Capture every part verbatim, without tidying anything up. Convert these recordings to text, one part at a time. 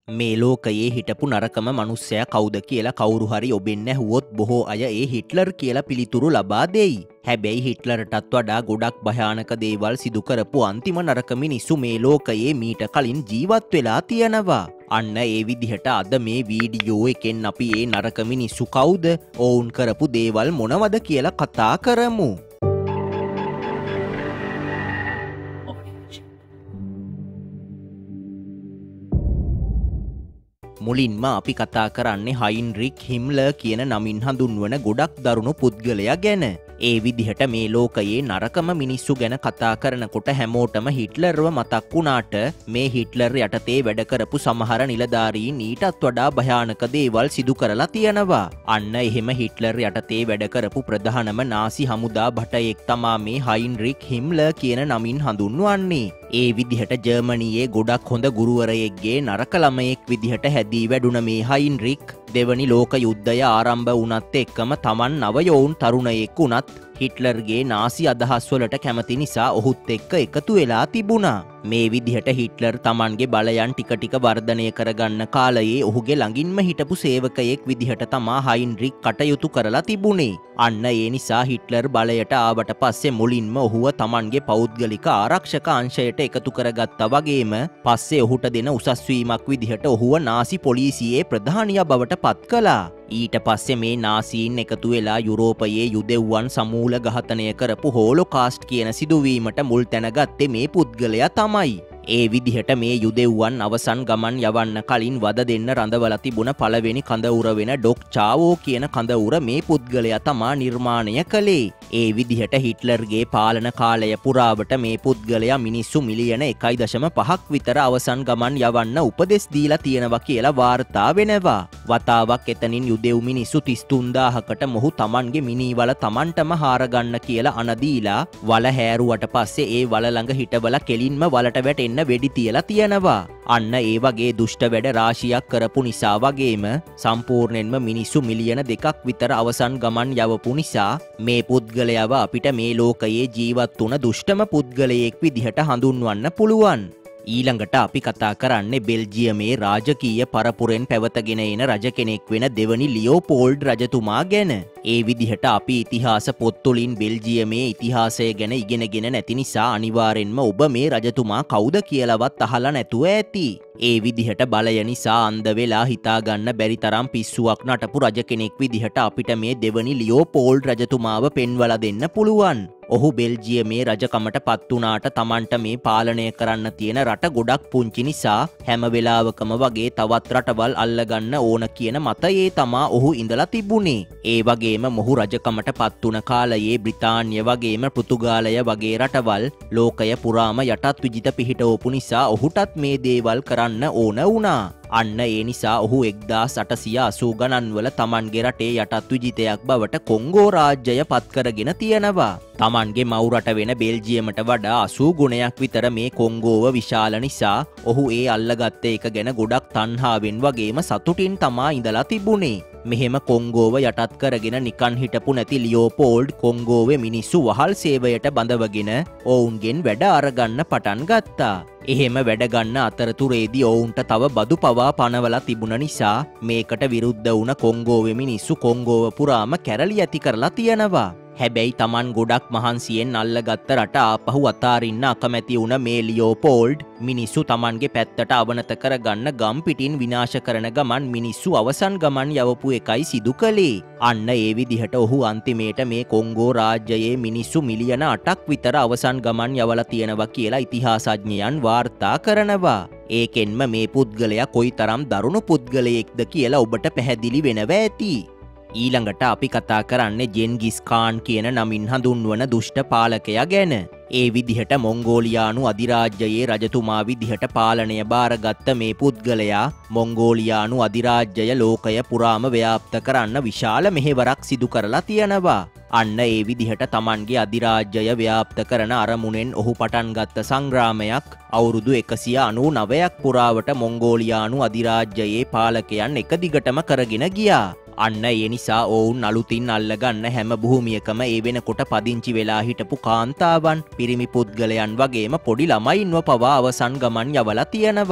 මේ ලෝකයේ හිටපු නරකම මනුස්සයා කවුද කියලා කවුරු හරි ඔබෙන් ඇහුවොත් බොහෝ අය ඒ හිට්ලර් කියලා පිළිතුරු ලබා දෙයි. හැබැයි හිට්ලර්ටත් වඩා ගොඩක් භයානක දේවල් සිදු කරපු අන්තිම නරක මිනිස්සු මේ ලෝකයේ මීට කලින් ජීවත් වෙලා තියෙනවා. අන්න ඒ විදිහට අද මේ වීඩියෝ එකෙන් අපි ඒ නරක මිනිස්සු කවුද, ඔවුන් කරපු දේවල් මොනවද කියලා කතා කරමු. මුලින්ම අපි කතා කරන්නේ හයින්රික් හිම්ලර් කියන නමින් හඳුන්වන ගොඩක් දරුණු පුද්ගලයා ගැන. ඒ විදිහට මේ ලෝකයේ නරකම මිනිස්සු ගැන කතා කරනකොට හැමෝටම හිට්ලර්ව මතක් වුණාට මේ හිට්ලර් යටතේ වැඩ කරපු සමහර නිලධාරීන් ඊටත් වඩා භයානක දේවල් සිදු කරලා තියෙනවා. අන්න එහෙම හිට්ලර් යටතේ වැඩ කරපු ප්‍රධානම නාසි හමුදා භටයෙක් තමා මේ හයින්රික් හිම්ලර් කියන නමින් හඳුන්වන්නේ. ඒ විදිහට ජර්මනියේ ගොඩක් හොඳ ගුරුවරයෙක්ගේ නරක ළමයෙක් විදිහට හැදී වැඩුණ මේ හයින්රික් දෙවනි ලෝක යුද්ධය ආරම්භ වුණත් එක්කම තමන් නවයෝවුන් තරුණයෙක් වුණත් හිට්ලර්ගේ නාසි අදහස්වලට කැමති නිසා ඔහුත් එක්ක එකතු වෙලා තිබුණා. මේ විදිහට හිට්ලර් තමන්ගේ බලයන් ටික ටික වර්ධනය කරගන්න කාලයේ ඔහුගේ ළඟින්ම හිටපු සේවකයෙක් විදිහට තමා හයින්රික් කටයුතු කරලා තිබුණේ. අන්න ඒ නිසා හිට්ලර් බලයට ආවට පස්සේ මුලින්ම ඔහුව තමන්ගේ පෞද්ගලික ආරක්ෂක අංශයට එකතු කරගත්තා වගේම පස්සේ ඔහුට දෙන උසස් වීමක් විදිහට ඔහුව නාසි පොලිසියේ ප්‍රධානියා බවට පත් කළා. ඊට පස්සේ මේ නාසීන් එකතු වෙලා යුරෝපයේ යුදෙව්වන් සමූල ඝාතනය කරපු හෝලෝකාස්ට් කියන සිදුවීමට මුල් තැන ගත්තේ මේ පුද්ගලයා තමයි. ඒ විදිහට මේ යුදෙව්වන් අවසන් ගමන් යවන්න කලින් වද දෙන්න රඳවලා තිබුණ පළවෙනි කඳවුර වෙන ඩොක් චාවෝ කියන කඳවුර මේ පුද්ගලයා තමා නිර්මාණය කළේ. ඒ විදිහට හිට්ලර්ගේ පාලන කාලය පුරාවට මේ පුද්ගලයා මිනිස්සු මිලියන එකයි දශම පහක් විතර අවසන් ගමන් යවන්න උපදෙස් දීලා තියෙනවා කියලා වාර්තා වෙනවා. වතාවක් එතනින් යුදෙව් මිනිස්සු තිස් තුන්දාහකට මොහු තමන්ගේ මිනිවල තමන්ටම හාරගන්න කියලා අනදීලා වල හැරුවට පස්සේ ඒ වල ළඟ හිටවල කෙලින්ම වලට වැටෙන්න වෙඩි තියලා තියෙනවා. අන්න ඒ වගේ දුෂ්ට වැඩ රාශියක් කරපු නිසා වගේම සම්පූර්ණයෙන්ම මිනිස්සු මිලියන දෙකක් විතර අවසන් ගමන් යවපු නිසා මේ පුද්ගලයාව අපිට මේ ලෝකයේ ජීවත් වුණ දුෂ්ටම පුද්ගලයෙක් විදිහට හඳුන්වන්න පුළුවන්. ඊළඟට අපි කතා කරන්නේ බෙල්ජියමේ රාජකීය පරපුරෙන් පැවතගෙන එන රජ කෙනෙක් වෙන දෙවනි ලියෝපෝල්ඩ් රජතුමා ගැන. ඒ විදිහට අපි ඉතිහාස පොත්වලින් බෙල්ජියමේ ඉතිහාසය ගැන ඉගෙනගෙන නැති නිසා අනිවාර්යෙන්ම ඔබ මේ රජතුමා කවුද කියලාවත් අහලා නැතුව ඇති. ඒ විදිහට බලය නිසා අන්ධ වෙලා හිතාගන්න බැරි තරම් පිස්සුවක් නටපු රජ කෙනෙක් විදිහට අපිට මේ දෙවනි ලියෝපෝල්ඩ් රජතුමාව පෙන්වලා දෙන්න පුළුවන්. ඔහු බෙල්ජියමේ රජකමට පත් වුණාට තමන්ට මේ පාලනය කරන්න තියෙන රට ගොඩක් පුංචි නිසා හැම වෙලාවකම වගේ තවත් රටවල් අල්ලගන්න ඕන කියන මතයේ තමා ඔහු ඉඳලා තිබුණේ. ඒ වගේම මොහු රජකමට පත් වුණ කාලයේ බ්‍රිතාන්‍ය වගේම පෘතුගාලය වගේ රටවල් ලෝකය පුරාම යටත් විජිත පිහිටවපු නිසා ඔහුටත් මේ දේවල් කරන්න ඕන වුණා. අන්න ඒ නිසා ඔහු එක්දාස් අටසිය අසූ ගණන්වල තමන්ගේ රටේ යටත් විජිතයක් බවට කොංගෝ රාජ්‍යය පත් කරගෙන තියෙනවා. තමන්ගේ මව් රට වෙන බෙල්ජියමට වඩා අසූ ගුණයක් විතර මේ කොංගෝව විශාල නිසා ඔහු ඒ අල්ලගත්ත එක ගැන ගොඩක් තණ්හාවෙන් වගේම සතුටින් තමා ඉඳලා තිබුණේ. මෙහෙම කොංගෝව යටත් කරගෙන නිකන් හිටපු නැති ලියෝපෝල්ඩ් කොංගෝවේ මිනිස්සු වහල් සේවයට බඳවගෙන ඔවුන්ගෙන් වැඩ අරගන්න පටන් ගත්තා. එහෙම වැඩ ගන්න අතරතුරේදී ඔවුන්ට තව බදු පවා පනවලා තිබුණ නිසා මේකට විරුද්ධ වුණ කොංගෝවේ මිනිස්සු කොංගෝව පුරාම කැරලි ඇති කරලා තියෙනවා. හැබැයි තමන් ගොඩක් මහන්සියෙන් අල්ලගත්ත රට ආපහු අතාරින්න අකමැති වුණ මේ ලියෝපෝල්ඩ් මිනිස්සු තමන්ගේ පැත්තට අවනත කරගන්න ගම් පිටින් විනාශ කරන ගමන් මිනිස්සු අවසන් ගමන් යවපු එකයි සිදු කළේ. අන්න ඒ විදිහට ඔහු අන්තිමේට මේ කොංගෝ රාජ්‍යයේ මිනිස්සු මිලියන අටක් විතර අවසන් ගමන් යවලා තියෙනවා කියලා ඉතිහාසඥයන් වාර්තා කරනවා. ඒකෙන්ම මේ පුද්ගලයා කොයිතරම් දරුණු පුද්ගලයෙක්ද කියලා ඔබට පැහැදිලි වෙනවා ඇති. ඊළඟට අපි කතා කරන්නේ ජෙන්ගිස් කාන් කියන නමින් හඳුන්වන දුෂ්ට පාලකයා ගැන. ඒ විදිහට මොංගෝලියානු අධිරාජ්‍යයේ රජතුමා විදිහට පාලනය බාරගත්ත මේ පුද්ගලයා මොංගෝලියානු අධිරාජ්‍යය ලෝකය පුරාම ව්‍යාප්ත කරන්න විශාල මෙහෙවරක් සිදු කරලා තියෙනවා. අන්න ඒ විදිහට තමන්ගේ අධිරාජ්‍යය ව්‍යාප්ත කරන අරමුණෙන් ඔහු පටන් ගත්ත සංග්‍රාමයක් අවුරුදු එකසිය අනූ නවයක් පුරාවට මොංගෝලියානු අධිරාජ්‍යයේ පාලකයන් එක දිගටම කරගෙන ගියා. අන්න ඒ නිසා ඔවුන් අලුතින් අල්ලගන්න හැම භූමියකම ඒ වෙනකොට පදිංචි වෙලා හිටපු කාන්තාවන්, පිරිමි පුද්ගලයන් වගේම පොඩි ළමයින්ව පවා අවසන් ගමන් යවලා තියෙනවා.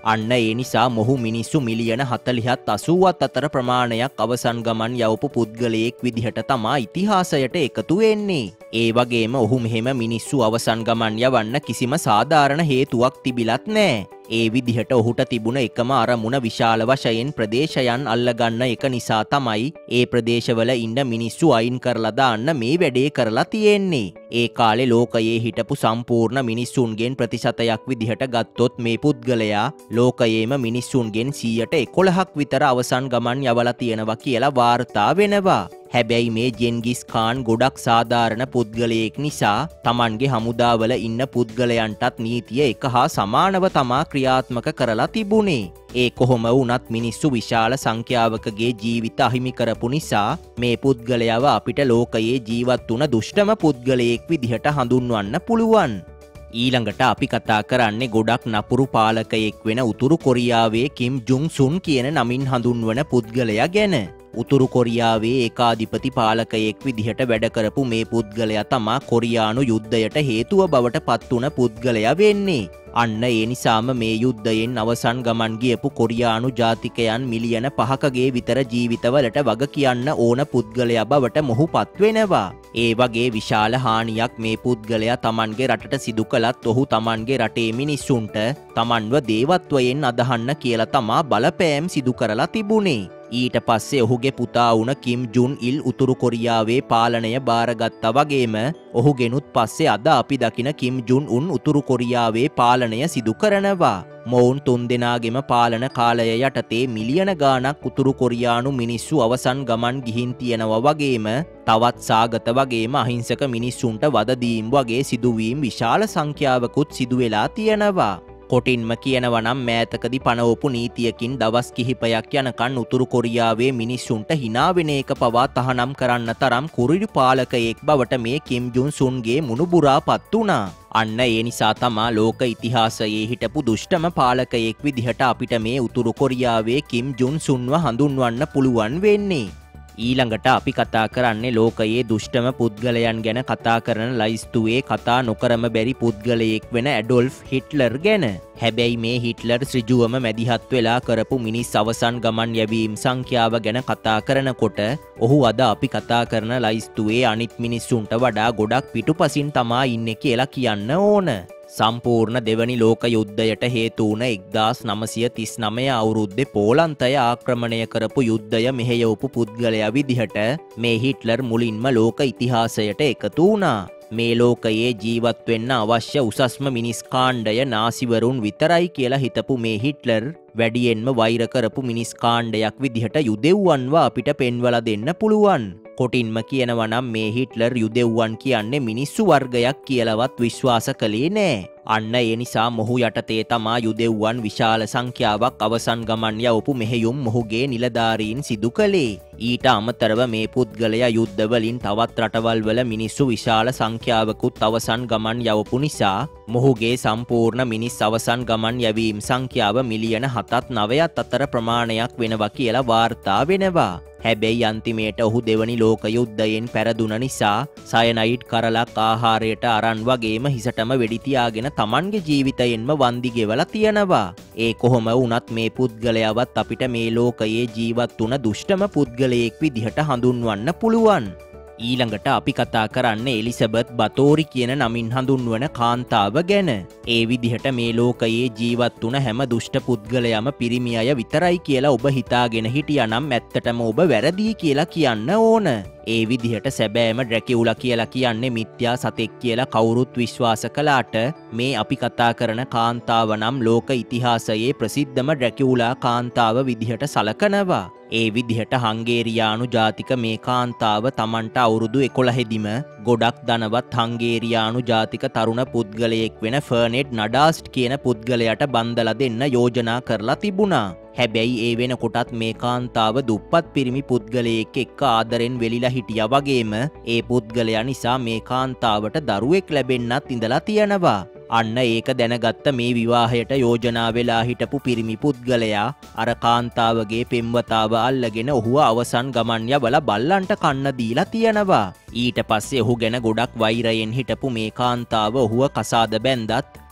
අන්න ඒ නිසා මොහු මිනිස්සු මිලියන හතළිහත් අසූවත් අතර ප්‍රමාණයක් අවසන් ගමන් යවපු පුද්ගලයෙක් විදිහට තමා ඉතිහාසයට එකතු වෙන්නේ. ඒ වගේම ඔහු මෙහෙම මිනිස්සු අවසන් ගමන් යවන්න කිසිම සාධාරණ හේතුවක් තිබිලත් නෑ. ඒ විදිහට ඔහුට තිබුණ එකම අරමුණ විශාල වශයෙන් ප්‍රදේශයන් අල්ලගන්න එක නිසා තමයි ඒ ප්‍රදේශවල ඉන්න මිනිස්සු අයින් කරලා දාන්න මේ වැඩේ කරලා තියෙන්නේ. ඒ කාලේ ලෝකයේ හිටපු සම්පූර්ණ මිනිස්සුන්ගෙන් ප්‍රතිශතයක් විදිහට ගත්තොත් මේ පුද්ගලයා ලෝකයේම මිනිස්සුන්ගෙන් සීයට එකොළහක් විතර අවසන් ගමන් යවලා තියෙනවා කියලා වාර්තා වෙනවා. හැබැයි මේ ජෙන්ගිස් ખાන් ගොඩක් සාධාරණ පුද්ගලයෙක් නිසා Tamanගේ හමුදාවල ඉන්න පුද්ගලයන්ටත් නීතිය එක හා සමානව තමා ක්‍රියාත්මක කරලා තිබුණේ. ඒ කොහොම වුණත් මිනිස්සු විශාල සංඛ්‍යාවකගේ ජීවිත අහිමි කරපු නිසා මේ පුද්ගලයාව අපිට ලෝකයේ ජීවත් වුණ දුෂ්ටම පුද්ගලයෙක් විදිහට හඳුන්වන්න පුළුවන්. ඊළඟට අපි කතා කරන්නේ ගොඩක් නපුරු පාලකයෙක් වෙන උතුරු කොරියාවේ කිම් ජුන් සුන් කියන නමින් හඳුන්වන පුද්ගලයා ගැන. උතුරු කොරියාවේ ඒකාධිපති පාලකයෙක් විදිහට වැඩ කරපු මේ පුද්ගලයා තමා කොරියානු යුද්ධයට හේතුව බවට පත් වුණ පුද්ගලයා වෙන්නේ. අන්න ඒ නිසාම මේ යුද්ධයෙන් අවසන් ගමන් ගියපු කොරියානු ජාතිකයන් මිලියන පහකගේ විතර ජීවිතවලට වග කියන්න ඕන පුද්ගලයා බවට මොහු පත් වෙනවා. ඒ වගේ විශාල හානියක් මේ පුද්ගලයා Tamanගේ රටට සිදු කළත් ඔහු Tamanගේ රටේ මිනිස්සුන්ට Tamanව දේවත්වයෙන් අදහන්න කියලා තමා බලපෑම් සිදු කරලා තිබුණේ. ඊට පස්සේ ඔහුගේ පුතා වුණ කිම් ජුන් ඉල් උතුරු කොරියාවේ පාලනය බාරගත්තා වගේම ඔහුගෙනුත් පස්සේ අද අපි දකින කිම් ජුන් උන් උතුරු කොරියාවේ පාලනය සිදු කරනවා. මොවුන් තුන්දෙනාගෙම පාලන කාලය යටතේ මිලියන ගාණක් උතුරු කොරියානු මිනිස්සු අවසන් ගමන් ගිහින් තියෙනවා වගේම තවත් සාගත වගේම අහිංසක මිනිස්සුන්ට වද දීම් වගේ සිදුවීම් විශාල සංඛ්‍යාවකුත් සිදු වෙලා තියෙනවා. කොටින්ම කියනවා නම් මෑතකදී පනවපු නීතියකින් දවස් කිහිපයක් යනකන් උතුරු කොරියාවේ මිනිස්සුන්ට hina වෙන එක පවා තහනම් කරන්න තරම් කුරිරු පාලකයෙක් බවට මේ කිම් ජුන් සුන්ගේ මුණුබුරාපත් වුණා. අන්න ඒ නිසා තමා ලෝක ඉතිහාසයේ හිටපු දුෂ්ටම පාලකයෙක් විදිහට අපිට මේ උතුරු කොරියාවේ කිම් ජුන් සුන්ව හඳුන්වන්න පුළුවන් වෙන්නේ. ඊළඟට අපි කතා කරන්නේ ලෝකයේ දුෂ්ටම පුද්ගලයන් ගැන කතා කරන ලයිස්තුවේ කතා නොකරම බැරි පුද්ගලයෙක් වෙන ඇඩොල්ෆ් හිට්ලර් ගැන. හැබැයි මේ හිට්ලර් ඍජුවම මැදිහත් වෙලා කරපු මිනිස් අවසන් ගමන් යැවීම් සංඛ්‍යාව ගැන කතා කරනකොට ඔහු අද අපි කතා කරන ලයිස්තුවේ අනිත් මිනිස්සුන්ට වඩා ගොඩක් පිටුපසින් තමා ඉන්නේ කියලා කියන්න ඕන. සම්පූර්ණ දෙවනි ලෝක යුද්ධයට හේතු වුණ එක්දාස් නවසිය තිස් නවය අවුරුද්දේ පෝලන්තය ආක්‍රමණය කරපු යුද්ධය මෙහෙයවපු පුද්ගලයා විදිහට මේ හිට්ලර් මුලින්ම ලෝක ඉතිහාසයට එකතු වුණා. මේ ලෝකයේ ජීවත් වෙන්න අවශ්‍ය උසස්ම මිනිස් කාණ්ඩය නාසිවරුන් විතරයි කියලා හිතපු මේ හිට්ලර් වැඩියෙන්ම වෛර කරපු මිනිස් කාණ්ඩයක් විදිහට යුදෙව්වන්ව අපිට පෙන්වලා දෙන්න පුළුවන්. කොටින්ම කියනවා නම් මේ හිට්ලර් යුදෙව්වන් කියන්නේ මිනිස්සු වර්ගයක් කියලාවත් විශ්වාස කළේ නෑ. අන්න ඒ නිසා මොහු යටතේ තමා යුදෙව්වන් විශාල සංඛ්‍යාවක් අවසන් ගමන් යවපු මෙහෙයුම් මොහුගේ නිලධාරීන් සිදු කළේ. ඊට අමතරව මේ පුද්ගලයා යුද්ධවලින් තවත් රටවල් වල මිනිස්සු විශාල සංඛ්‍යාවකුත් අවසන් ගමන් යවපු නිසා මොහුගේ සම්පූර්ණ මිනිස් අවසන් ගමන් යැවීම් සංඛ්‍යාව මිලියන හතත් නවයත් අතර ප්‍රමාණයක් වෙනවා කියලා වාර්තා වෙනවා. හැබැයි අන්තිමේට ඔහු දෙවනි ලෝක යුද්ධයෙන් පෙරදුන නිසා සයනයිඩ් කරලක් ආහාරයට අරන් වගේම හිසටම වෙඩි තියාගෙන Tamanගේ ජීවිතයෙන්ම වන්දි ගෙවලා තියෙනවා. ඒ කොහොම වුණත් මේ පුද්ගලයාවත් අපිට මේ ලෝකයේ ජීවත් වුණ දුෂ්ටම පුද්ගලයෙක් විදිහට හඳුන්වන්න පුළුවන්. ඊළඟට අපි කතා කරන්නේ එලිසබෙත් බතෝරි කියන නමින් හඳුන්වන කාන්තාව ගැන. ඒ විදිහට මේ ලෝකයේ ජීවත් වුණ හැම දුෂ්ට පුද්ගලයම පිරිමි අය විතරයි කියලා ඔබ හිතාගෙන හිටියානම් ඇත්තටම ඔබ වැරදි කියලා කියන්න ඕන. ඒ විදිහට සැබෑම ඩ්‍රැකියුලා කියලා කියන්නේ මිත්‍යා සතෙක් කියලා කවුරුත් විශ්වාස කළාට මේ අපි කතා කරන කාන්තාව නම් ලෝක ඉතිහාසයේ ප්‍රසිද්ධම ඩ්‍රැකියුලා කාන්තාව විදිහට සලකනවා. ඒ විදිහට හංගේරියානු ජාතික මේ කාන්තාව Tamanට අවුරුදු එකොළහදිම ගොඩක් ධනවත් හංගේරියානු ජාතික තරුණ පුද්ගලයෙක් වෙන ෆර්නෙඩ් නඩාස්ට් කියන පුද්ගලයාට බන්දලා දෙන්න යෝජනා කරලා තිබුණා. හැබැයි ඒ වෙනකොටත් මේ කාන්තාව දුප්පත් පිරිමි පුද්ගලයෙක් එක්ක ආදරෙන් වෙලිලා හිටියා වගේම ඒ පුද්ගලයා නිසා මේ කාන්තාවට දරුවෙක් ලැබෙන්නත් ඉඳලා තියෙනවා. අන්න ඒක දැනගත්ත මේ විවාහයට යෝජනා වෙලා හිටපු පිරිමි පුද්ගලයා අර කාන්තාවගේ පෙම්වතාව අල්ලගෙන ඔහුව අවසන් ගමන් යවලා බල්ලන්ට කන්න දීලා තියෙනවා. ඊට පස්සේ ඔහු ගැන ගොඩක් වෛරයෙන් හිටපු මේ කාන්තාව ඔහුව කසාද බැන්දත්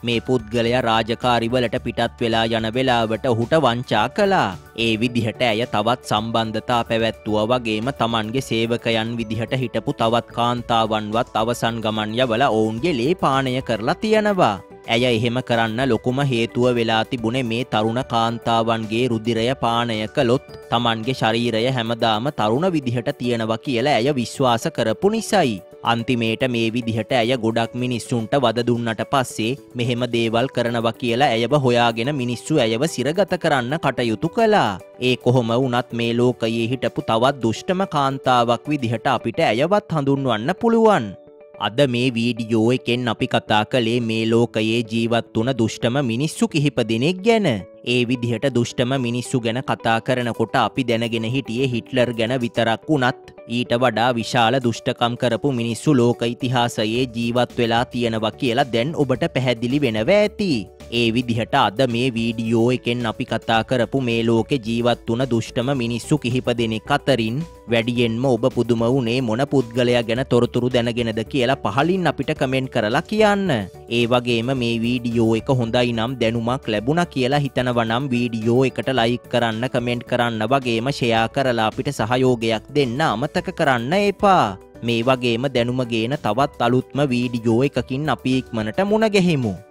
මේ පුද්ගලයා රාජකාරිවලට පිටත් වෙලා යන වෙලාවට ඔහුට වංචා කළා. ඒ විදිහට ඇය තවත් සම්බන්ධතා පැවැත්තුවා වගේම තමන්ගේ සේවකයන් විදිහට හිටපු තවත් කාන්තාවන්වත් අවසන් ගමන් යවලා ඔවුන්ගේ ලේ පානය කරලා තියෙනවා. ඇය එහෙම කරන්න ලොකුම හේතුව වෙලා තිබුණේ මේ තරුණ කාන්තාවන්ගේ රුධිරය පානය කළොත් තමන්ගේ ශරීරය හැමදාම තරුණ විදිහට තියෙනවා කියලා ඇය විශ්වාස කරපු නිසායි. අන්තිමේට මේ විදිහට ඇය ගොඩක් මිනිස්සුන්ට වද දුන්නට පස්සේ මෙහෙම දේවල් කරනවා කියලා ඇයව හොයාගෙන මිනිස්සු ඇයව සිරගත කරන්න කටයුතු කළා. ඒ කොහොම වුණත් මේ ලෝකයේ හිටපු තවත් දුෂ්ටම කාන්තාවක් විදිහට අපිට ඇයවත් හඳුන්වන්න පුළුවන්. අද මේ වීඩියෝ එකෙන් අපි කතා කළේ මේ ලෝකයේ ජීවත් වුණ දුෂ්ටම මිනිස්සු කිහිප දෙනෙක් ගැන. ඒ විදිහට දුෂ්ටම මිනිස්සු ගැන කතා කරනකොට අපි දැනගෙන හිටියේ හිට්ලර් ගැන විතරක් වුණත් ඊට වඩා විශාල දුෂ්ටකම් කරපු මිනිස්සු ලෝක ඉතිහාසයේ ජීවත් වෙලා තියෙනවා කියලා දැන් ඔබට පැහැදිලි වෙනවා ඇති. ඒ විදිහට අද මේ වීඩියෝ එකෙන් අපි කතා කරපු මේ ලෝකේ ජීවත් වුණ දුෂ්ටම මිනිස්සු කිහිප දෙනෙක් අතරින් වැඩියෙන්ම ඔබ පුදුම වුණේ මොන පුද්ගලයා ගැන තොරතුරු දැනගෙනද කියලා පහලින් අපිට කමෙන්ට් කරලා කියන්න. ඒ වගේම මේ වීඩියෝ එක හොඳයි නම් දැනුමක් ලැබුණා කියලා හිතනවා නම් වීඩියෝ එකට ලයික් කරන්න, කමෙන්ට් කරන්න වගේම ෂෙයා කරලා අපිට සහයෝගයක් දෙන්න අමතක කරන්න එපා. මේ වගේම දැනුම ගේන තවත් අලුත්ම වීඩියෝ එකකින් අපි ඉක්මනට මුණ ගැහෙමු.